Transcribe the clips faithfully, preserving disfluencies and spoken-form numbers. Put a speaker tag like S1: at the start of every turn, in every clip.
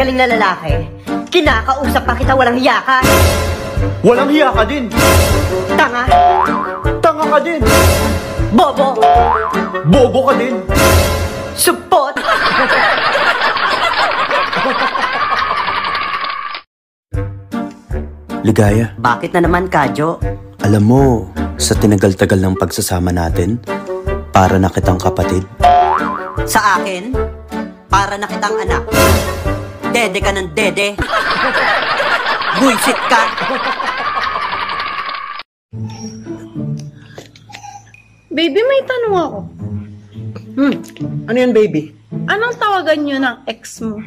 S1: magagaling na lalaki. Kinakausap pa kita, walang hiya ka.
S2: Walang hiya ka din.
S1: Tanga.
S2: Tanga ka din.
S1: Bobo.
S2: Bobo ka din.
S1: Supot.
S3: Ligaya.
S1: Bakit na naman, Kadyo?
S3: Alam mo, sa tinagal-tagal ng pagsasama natin, para na kitang kapatid.
S1: Sa akin, para na kitang anak. Dede ka ng dede. Buisit ka.
S4: Baby, may tanong ako.
S2: Hmm, ano yan, baby?
S4: Anong tawagan nyo ng ex mo?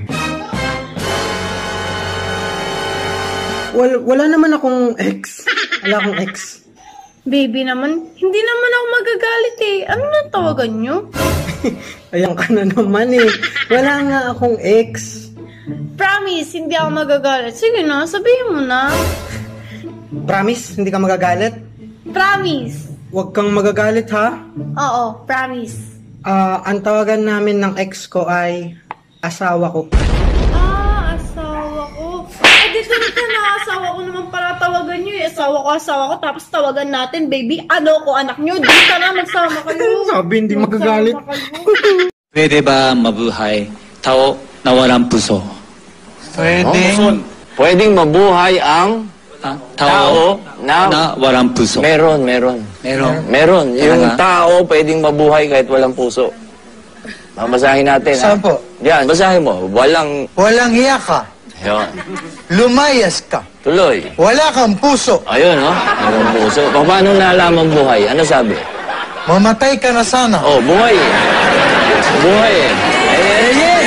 S2: Wala, wala naman akong ex. Wala akong ex.
S4: Baby naman, hindi naman ako magagalit eh. Ano na tawagan nyo?
S2: Ayan ka na naman eh. Wala nga akong ex.
S4: Promise, hindi ako magagalit. Sige na, sabihin mo na.
S2: Promise, hindi ka magagalit?
S4: Promise.
S2: Huwag kang magagalit ha?
S4: Oo, promise.
S2: Ah, ang tawagan namin ng ex ko ay asawa ko.
S4: Ah, asawa ko. Eh, dito na na, asawa ko naman para tawagan nyo eh. Asawa ko, asawa ko, tapos tawagan natin, baby, ano ko, anak nyo. Dito na, magsama kayo.
S2: Sabi, hindi magagalit.
S5: Pwede ba mabuhay tao na walang puso?
S6: Pwedeng, pwedeng mabuhay ang
S5: Ah,
S6: tao na,
S5: na walang puso.
S6: meron, meron.
S5: Meron.
S6: Meron. Yung
S5: Talaga?
S6: tao pwedeng mabuhay kahit walang puso. Babasahin natin.
S7: Saan
S6: ha?
S7: po?
S6: Yan, basahin mo. Walang,
S7: Walang hiya ka.
S6: yun.
S7: Lumayas ka.
S6: Tuloy.
S7: Wala kang puso.
S6: Ayun, no? Walang puso. Pa- Paano nalaman buhay? Ano sabi?
S7: Mamatay ka na sana.
S6: Oh, buhay eh. Buhay eh. Eh, eh, eh.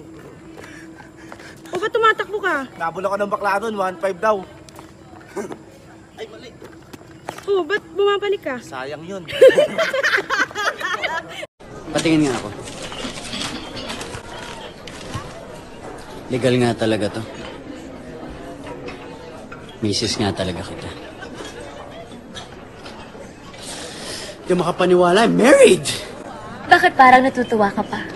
S4: O, ba't tumatakbo ka?
S2: Nabula ko ng bakla doon, one five daw. Ay, mali.
S4: O, ba't bumabalik ka?
S2: Sayang yun.
S8: Patingin nga ako. Legal nga talaga to. Misis nga talaga kita. Hindi makapaniwala, I'm married!
S9: Bakit parang natutuwa ka pa?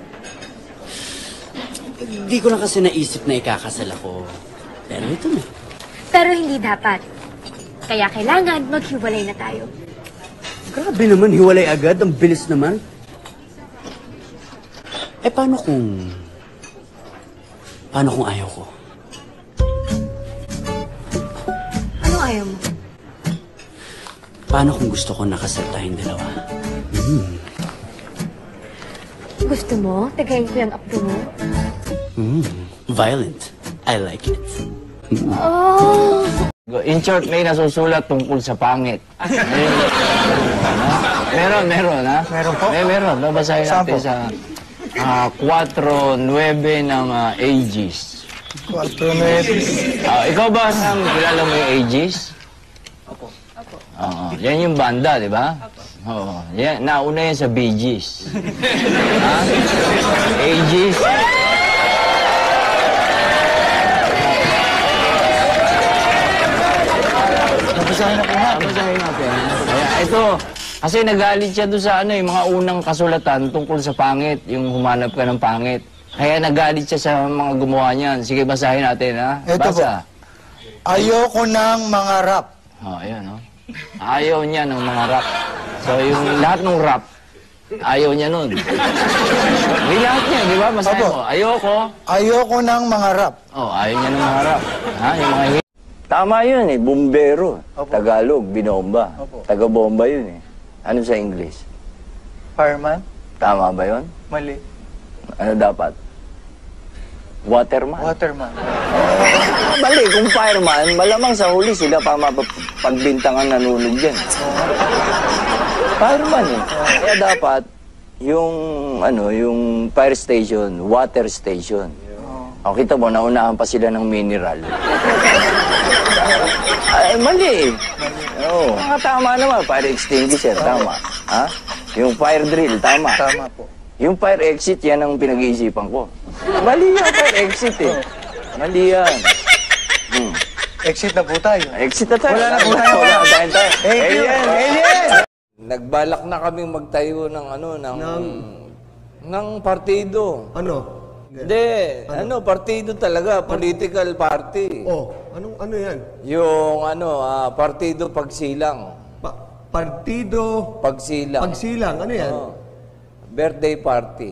S8: Hindi ko na kasi naisip na ikakasal ako. Pero ito na.
S9: Pero hindi dapat. Kaya kailangan maghiwalay na tayo.
S8: Grabe naman, hiwalay agad. Ang bilis naman. Eh, paano kung... Paano kung ayaw ko?
S9: Ano ayaw mo?
S8: Paano kung gusto ko nakasal tayong dalawa? Mm.
S9: Gusto mo? Tagayin ko yung apdo mo?
S8: Mm. Violent. I like it. Mm.
S9: Oh!
S6: In short, may nasusulat tungkol sa pangit. Ayun. Meron, meron, ha?
S7: Meron po?
S6: May meron. Babasahin
S7: Saan
S6: natin
S7: po?
S6: sa uh, four nine ng uh, Aegis.
S7: Quatro nueve.
S6: Ah, ikaw ba, Sam, kilala mo yung Aegis? Opo. Opo. Oo. Yan yung banda, di ba? Opo. Oo. Yan, nauna yan sa Bee Gees. Ha? Aegis.
S7: Babasahin na po natin.
S6: Babasahin natin. Ayan, ito, kasi nagalit siya doon sa ano, yung mga unang kasulatan tungkol sa pangit, yung humanap ka ng pangit. Kaya nagalit siya sa mga gumawa niyan. Sige, basahin natin, ha?
S7: Ito
S6: Basa.
S7: po. Ayoko ng mga rap.
S6: Oh, ayan, no? Ayaw niya ng mga rap. So, yung lahat ng rap, ayaw niya nun. Hindi lahat niya, di ba? Basahin
S7: Opo.
S6: mo. Ayoko.
S7: Ayoko ng mga rap.
S6: Oh, ayaw niya ng mga rap. Ha? Yung mga hit. Tama yun eh. Bumbero.
S7: Opo.
S6: Tagalog, binomba.
S7: Opo.
S6: Taga-bomba yun eh. Ano sa English?
S7: Fireman?
S6: Tama ba yun?
S7: Mali.
S6: Ano dapat? Waterman.
S7: Waterman.
S6: Mali, kung fireman, malamang sa huli sila pa mapagbintangan nanunog dyan. Fireman eh. Kaya dapat, yung, ano, yung fire station, water station. O, kita mo, naunahan pa sila ng mineral. Ay, mali eh. Oo. Mga tama naman, fire extinguisher, tama. Ha? Yung fire drill, tama.
S7: Tama po.
S6: Yung fire exit, yan ang pinag-iisipan ko. Mali yan, fire exit eh. Mali yan. Hmm.
S7: Exit na po tayo.
S6: Exit na tayo.
S7: Wala na po tayo.
S6: Wala na tayo. tayo.
S7: Thank you.
S6: Alien, alien!
S10: Nagbalak na kaming magtayo ng ano, ng... Ng, ng partido.
S2: Ano?
S6: Hindi, ano, partido talaga, political party.
S10: Oh, anong ano yan?
S6: Yung ano, ah, partido pagsilang.
S10: Pa partido
S6: Pagsilang.
S10: Pagsilang, ano yan?
S6: Oo. Birthday party.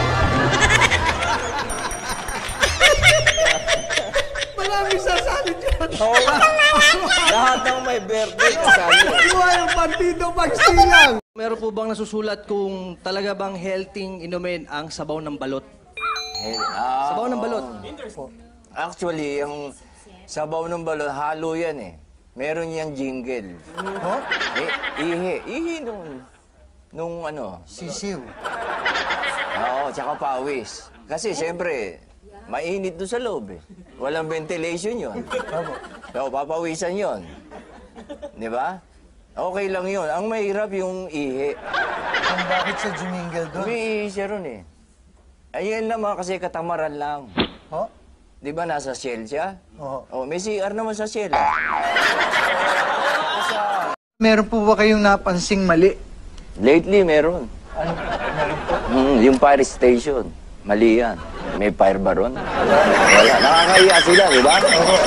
S10: Marami sasali dyan.
S6: Oo. Lahat ng may birthday kasali.
S10: Yung partido pagsilang.
S11: Meron po bang nasusulat kung talaga bang healthy inumin ang sabaw ng balot?
S6: Eh, ah,
S11: Sabaw ng balot.
S6: Actually, yung sabaw ng balot, halo yan eh. Meron yang jingle.
S7: Huh?
S6: Eh, ihi. Ihi nung, nung ano.
S7: Sisiw.
S6: Oo, tsaka pawis. Kasi siyempre, mainit doon sa loob eh. Walang ventilation yun. So, papawisan yun. Di ba? Okay lang yun. Ang mahirap yung ihi.
S7: Kung bakit sa jingle doon?
S6: May ihi siya ron eh. Ayan naman kasi katamaran lang.
S7: Huh?
S6: Di ba nasa shell siya?
S7: Oo.
S6: Oh, may C R naman sa shell ah.
S7: Meron po ba kayong napansing mali?
S6: Lately, meron.
S7: Ano? Meron po?
S6: Mm, yung fire station. Mali yan. May fire ba ron? Wala. Nakakahiya sila, di ba?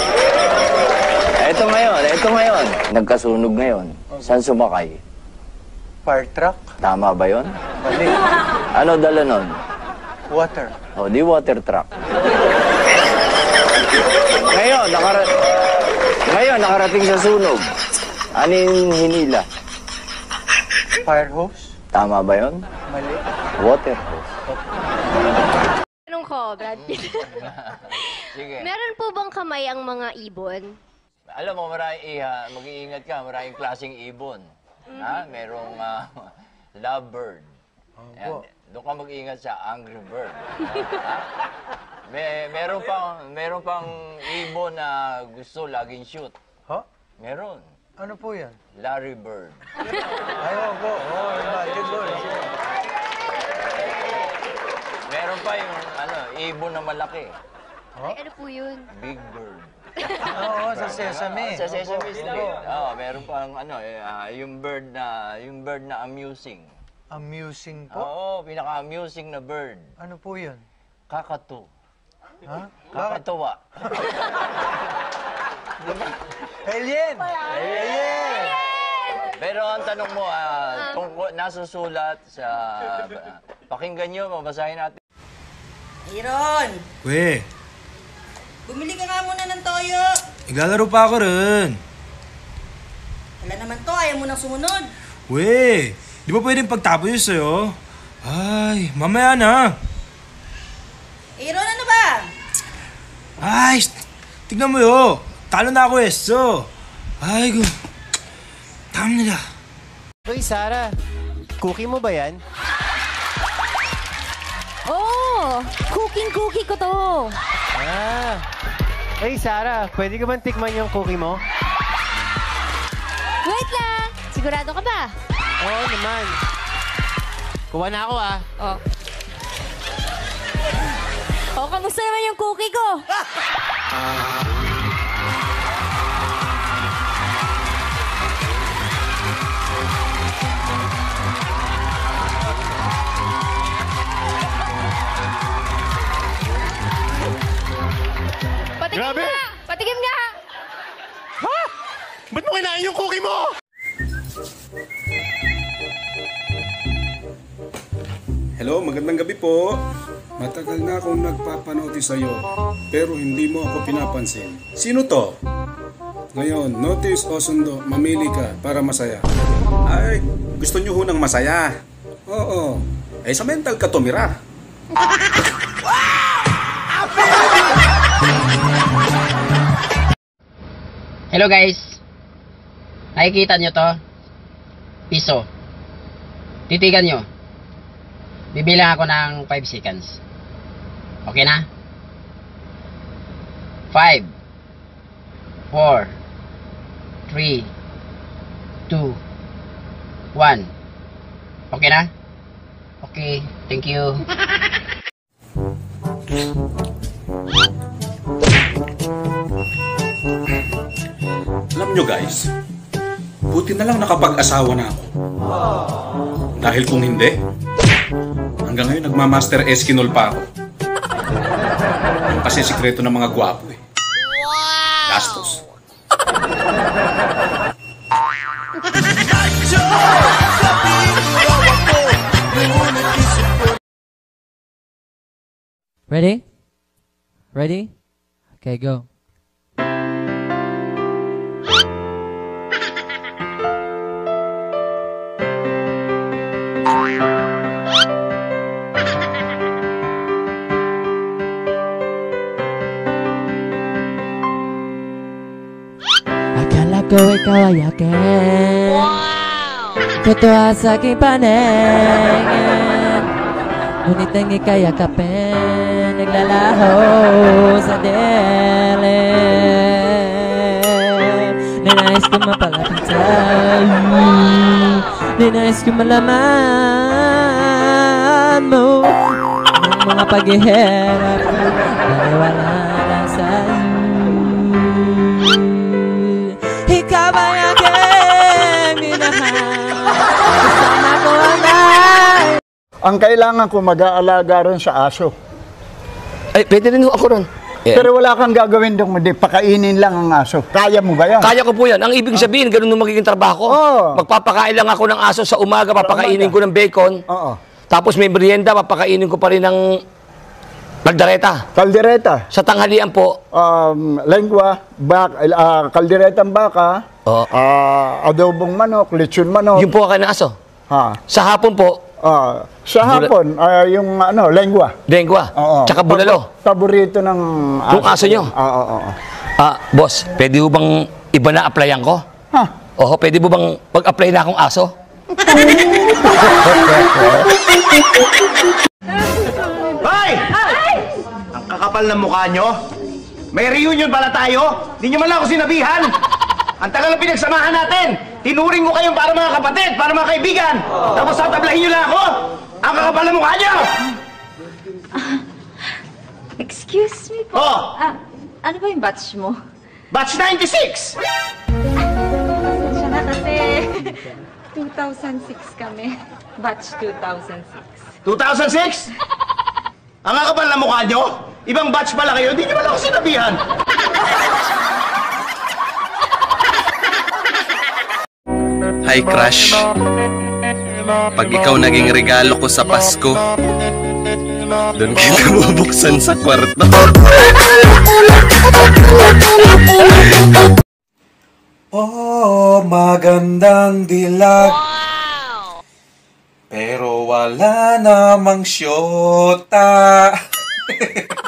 S6: Ito ngayon, ito ngayon. Nagkasunog ngayon. Saan sumakay?
S7: Fire truck?
S6: Tama ba yon?
S7: Mali.
S6: Ano dala nun?
S7: Water.
S6: O, di water truck. Ngayon, nakara ngayon, nakarating sa sunog. Aning hinila?
S7: Fire hose?
S6: Tama ba yon?
S7: Mali.
S6: Water hose.
S9: Tanong ko, Brad Pitt.
S6: Sige.
S9: Meron po bang kamay ang mga ibon?
S6: Alam mo, maraming iha, mag-iingat ka, maraming klaseng ibon. Ha? Merong uh, lovebird. Ayan, doon ka mag-iingat sa angry bird. Ha? May, meron pang, meron pang ibon na gusto laging shoot.
S7: Huh?
S6: Meron.
S7: Ano po yan?
S6: Larry Bird.
S7: Ayaw po. Oh, imagine doon.
S6: Meron pa yung ano, ibon na malaki.
S9: Ay, ano po yun?
S6: Big Bird.
S7: Oo, sa Sesame.
S6: Sa Sesame Street. Oo, meron pang ano, eh, ah, yung bird na, yung bird na amusing.
S7: Amusing po?
S6: Oo, pinaka-amusing na bird.
S7: Ano po yun?
S6: Kakatu.
S7: Ha?
S6: Kakatuwa.
S7: Alien! Alien!
S6: Pero ang tanong mo, ah, tungkol, nasusulat sa... ah, pakinggan nyo, mabasahin natin.
S1: Aaron,
S3: We,
S1: bumili ka nga muna ng toyo.
S3: naglalaro pa ako rin.
S1: Wala naman to, ayaw mo nang sumunod.
S3: We, di ba pwedeng pagtapo yun sa'yo? Ay, mamaya na.
S1: Aaron, ano ba?
S3: Ay, tignan mo yun. Talo na ako eh, so. Ay, gu... Tama na.
S12: Hoy, Sarah. Cookie mo ba yan?
S9: Oo! Cooking-cookie ko to!
S12: Ah. Hey, Sarah. Pwede ka bang tikman yung cookie mo?
S9: Wait lang! Sigurado ka ba?
S12: Oo naman. Kuha na ako ah.
S9: Oh. Oh, kamusta naman yung cookie ko? Patikim
S12: Grabe!
S9: nga! Patikim nga!
S12: Ha? Ba't mo kinain yung cookie mo?
S13: Hello, magandang gabi po. Matagal na akong nagpapanotis sa'yo, pero hindi mo ako pinapansin. Sino to? Ngayon, notice o sundo, mamili ka para masaya. Ay, gusto nyo ho ng masaya? Oo. Ay, sa mental ka tumira.
S14: Hello guys. Nakikita nyo to? Piso. Titigan nyo. Bibilang ako ng five seconds. Okay na? five, four, three, two, one. Okay na? Okay, thank you.
S13: Alam nyo guys, buti na lang nakapag-asawa na ako. Dahil kung hindi, hanggang ngayon nagmamaster Eskinol pa ako. kasi sikreto ng mga gwapo eh. Gastos.
S15: Ready? Ready? Okay, go. Akala ko ikaw ay akin. Totoo sa aking paningin, ngunit ang ika'y yakapin, naglalaho sa dili. Ninais ko mapalapit sa'yo, ninais ko malaman mo ang mga paghihirap ko, dahil wala na sa'yo. Ikaw ay aking minahal, kasama ko ang lahat.
S16: Ang kailangan ko mag-aalaga ron sa aso.
S17: Ay, pwede rin ako ron. Yeah.
S16: Pero wala kang gagawin doon, hindi. Pakainin lang ang aso. Kaya mo ba yan?
S17: Kaya ko po yan. Ang ibig sabihin, ganun nung magiging trabaho ko.
S16: Oh.
S17: Magpapakain lang ako ng aso sa umaga, papakainin ko ng bacon.
S16: Oo.
S17: Tapos may merienda, papakainin ko pa rin ng kaldereta.
S16: Kaldereta.
S17: Sa tanghalian po.
S16: Um, lengua, bak, uh, kalderetang baka,
S17: oh.
S16: uh, adobong manok, lechon manok.
S17: Yung po kayo ng aso.
S16: Ha.
S17: Sa hapon po.
S16: Uh, sa hapon, uh, yung ano, lengua.
S17: Lengua.
S16: Oo.
S17: Tsaka bulalo.
S16: Paborito ng aso.
S17: Yung aso nyo?
S16: Oo, oo, oo.
S17: Ah, boss, pwede ho bang iba na applyan ko?
S16: Ha?
S17: Oo, pwede mo bang mag-apply na akong aso?
S18: Hoy! Ang kakapal ng mukha nyo. May reunion pala tayo. Hindi nyo man lang ako sinabihan. Ang tagal na pinagsamahan natin. Tinuring ko kayong para mga kapatid, para mga kaibigan. Tapos tatablahin nyo lang ako. Ang kakapal ng mukha nyo.
S19: Excuse me po.
S18: Oh.
S19: Ah, ano ba yung batch mo?
S18: Batch ninety-six!
S19: Siya na kasi two thousand six kami. Batch two thousand six.
S18: two thousand six? Ang kakapal ng mukha nyo? Ibang batch pala kayo, hindi nyo man ako sinabihan.
S20: Hi crush, pag ikaw naging regalo ko sa Pasko, doon kita bubuksan sa kwarto.
S3: Oh, magandang dilag. Pero wala namang syota.